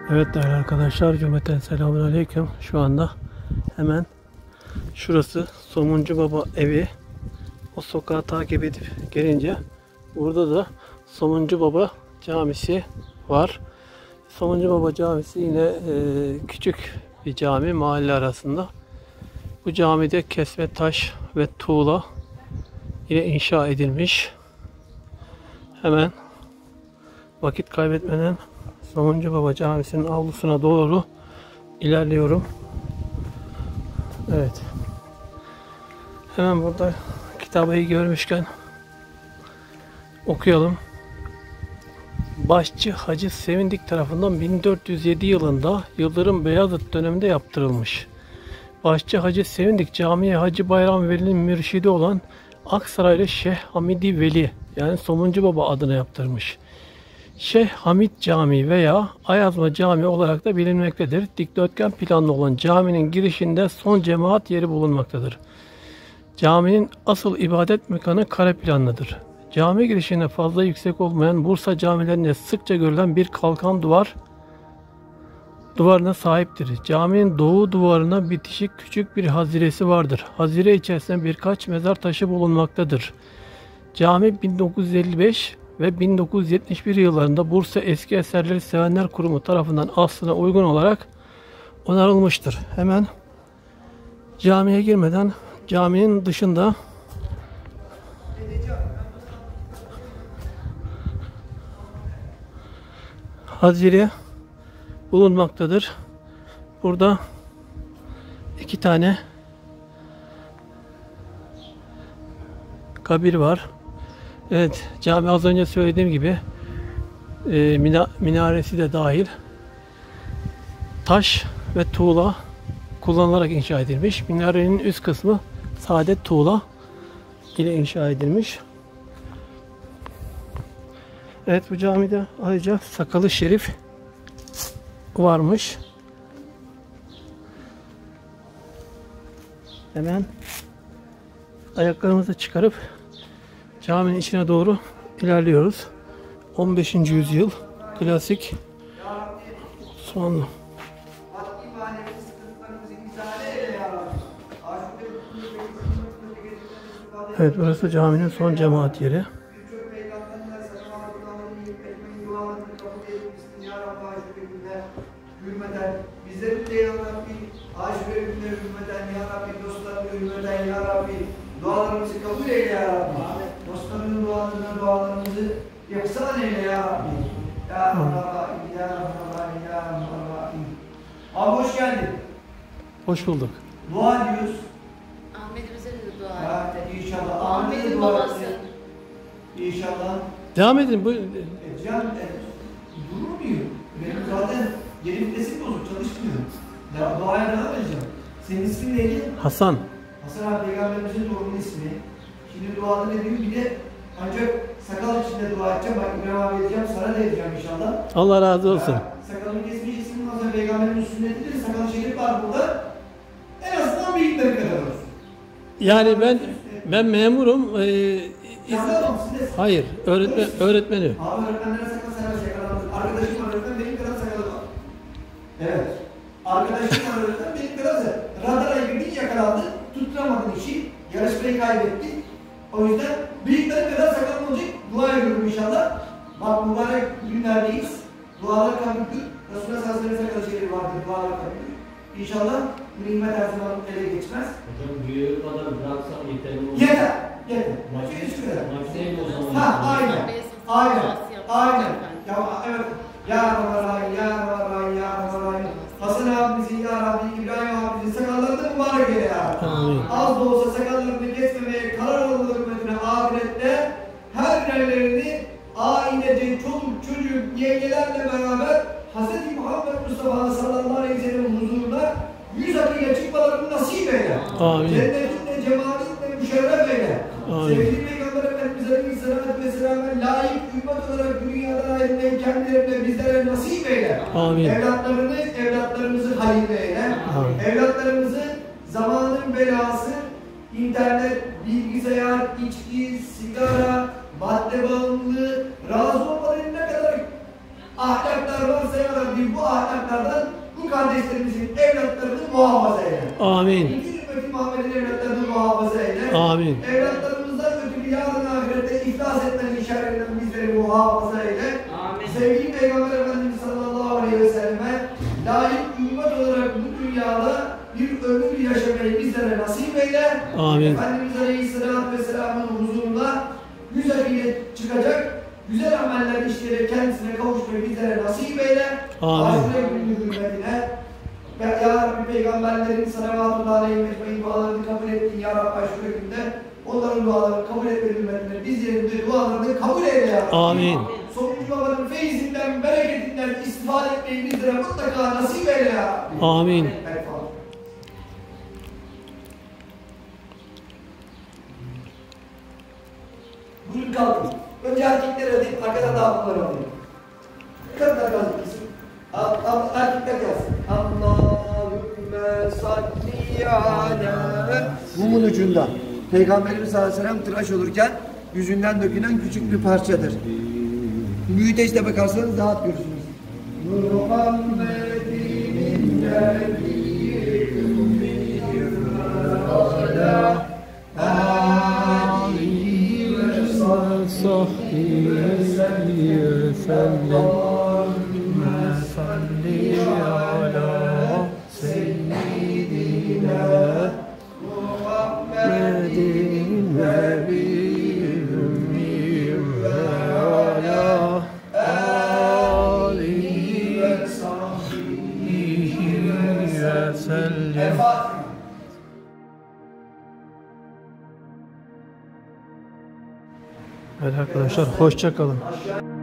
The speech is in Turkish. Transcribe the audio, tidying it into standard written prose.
Evet değerli arkadaşlar, cümleten selamünaleyküm. Şu anda hemen şurası Somuncu Baba evi. O sokağı takip edip gelince burada da Somuncu Baba camisi var. Somuncu Baba camisi yine küçük bir cami mahalle arasında. Bu camide kesme taş ve tuğla ile inşa edilmiş. Hemen vakit kaybetmeden Somuncu Baba Camisi'nin avlusuna doğru ilerliyorum. Evet. Hemen burada kitabeyi görmüşken okuyalım. Başçı Hacı Sevindik tarafından 1407 yılında Yıldırım Beyazıt döneminde yaptırılmış. Başçı Hacı Sevindik camiye Hacı Bayram Veli'nin mürşidi olan Aksaraylı Şeyh Hamidi Veli yani Somuncu Baba adına yaptırmış. Şeyh Hamid Camii veya Ayazma Camii olarak da bilinmektedir. Dikdörtgen planlı olan caminin girişinde son cemaat yeri bulunmaktadır. Caminin asıl ibadet mekanı kare planlıdır. Cami girişine fazla yüksek olmayan Bursa camilerinde sıkça görülen bir kalkan duvarına sahiptir. Caminin doğu duvarına bitişik küçük bir haziresi vardır. Hazire içerisinde birkaç mezar taşı bulunmaktadır. Cami 1955 ve 1971 yıllarında Bursa Eski Eserleri Sevenler Kurumu tarafından aslına uygun olarak onarılmıştır. Hemen camiye girmeden caminin dışında hazire bulunmaktadır. Burada iki tane kabir var. Evet, cami az önce söylediğim gibi minaresi de dahil taş ve tuğla kullanılarak inşa edilmiş. Minarenin üst kısmı sade tuğla ile inşa edilmiş. Evet, bu camide ayrıca Sakalı Şerif varmış. Hemen ayaklarımızı çıkarıp caminin içine doğru ilerliyoruz. 15. yüzyıl klasik Osmanlı. Evet, burası caminin son cemaat yeri. Bizlerin de ya Rabbi, aşure günleri hürmeten ya Rabbi, dostlarını hürmeten ya Rabbi, dualarımızı kabul eyle ya Rabbi. Dostlarının dualarımızı yaksan eyle ya Rabbi. Ya Rabbi, ya Rabbi, ya Rabbi. Abi hoş geldin. Hoş bulduk. Dua ediyoruz. Ahmet'imize de dua Ya inşallah. Ahmet'in babası. İnşallah. Devam edin. Bu Can, durur muyum? Benim zaten geri vitesim bozuk, çalışmıyor. Duaya devam edeceğim. Senin ismin neydi? Hasan. Hasan abi Peygamberimizin doğrumun ismi. Şimdi duada ne diyeyim? Bir de ancak sakal içinde dua edeceğim. Bak İbrahim abi edeceğim, sana da edeceğim inşallah. Allah razı olsun. Sakalını kesmeyeceksin. Hasan Peygamberimizin sünnetidir. Sakal şerif var burada. En azından bıyıkları kadar olsun. Yani ben memurum. Hayır, öğretmenim. Abi öğretmenlere sakal serbest yakalanır. Arkadaşım var öğretmen, benim kadar sakalı var. Evet. Arkadaşım var öğretmen, benim kadar sakalı. Radara girdin yakalandı, tutturamadın işi, yarışmayı kaybettin. O yüzden bıyıkların kadar sakalın olacak. Dua ediyorum inşallah. Bak mübarek günlerdeyiz. Dualar kabulüdür. Resulullah sallallahu aleyhi ve sellem sakalı şehri vardır, dualar kabulüdür. İnşallah nimet her zaman ele geçmez. Hocam büyüğü kadar bıraksam yeterli olur. Yeter, yeter. Hiç kadar. Maksayım o zaman. Ha, aynen. Aynen. Aynen. Ya evet. Ya Rabbi, ya Rabbi, ya Rabbi. Hasan abimizin, ya Rabbi, İbrahim abimizin sakallarını mübarek eyle ya Rabbi. Amin. Az da olsa sakallarını kesmemeye karar oldu hürmetine ahirette her bireylerini ailece, çoluk, çocuk, yengelerle beraber Hz. Muhammed Mustafa sallallahu aleyhi ve sellem huzurunda yüz akıya çıkmalarını nasip eyle. Amin. Cennetinle, cemalinle müşerref eyle. Amin. Sevgili Peygamber Efendimiz Aleyhisselatü Vesselam'a layık ümmet olarak dünyadan ayrılmayı kendilerine bizlere nasip eyle. Amin. Evlatlarımızı hayırlı eyle. Amin. Evlatlarımızı zamanın belası, internet, bilgisayar, içki, sigara, madde bağımlılığı, razı olmaların ne kadar ahlaklar varsa ya Rabbi gördüğü bu ahlaklardan bu kardeşlerimizin evlatlarını muhafaza eyle. Amin. Bütün ümmeti Muhammed'in evlatlarını muhafaza eyle. Amin. Evlatlarımızdan ötürü yarın ahirette iflas etmenin işaretlerinden bizleri muhafaza eyle. Amin. Sevgili Peygamber Efendimiz sallallahu aleyhi ve selleme layık ümmet olarak bu dünyada bir ömür yaşamayı bizlere nasip eyle. Amin. Efendimiz Aleyhisselatü Vesselam'ın huzurunda güzel çıkacak, güzel ameller işleyerek kendisine kavuşmayı bizlere nasip eyle. Amin. Ahiret günü hürmetine ve Ya Rabbi peygamberlerin salavatullah aleyhi mecmein dualarını kabul ettin Ya Rabbi aşure günde. Onların dualarını kabul etme hürmetine bizlerin de dualarını kabul eyle Ya Rabbi. Amin. Sonuncu babanın feyzinden, bereketinden istifade etmeyi bizlere mutlaka nasip eyle Ya Rabbi. Amin. Evet, Fatih. Buyurun kalkın. Önce erkekler alayım, arkadan da hanımlar alayım. Kadınlar kalsın kızım. Erkekler gelsin. Allahümme salli ala mumun ucunda. Peygamberimiz sallallahu aleyhi ve sellem tıraş olurken yüzünden dökülen küçük bir parçadır. Büyüteçte bakarsanız rahat görürsünüz. Muhammedin Evet arkadaşlar, hoşça kalın.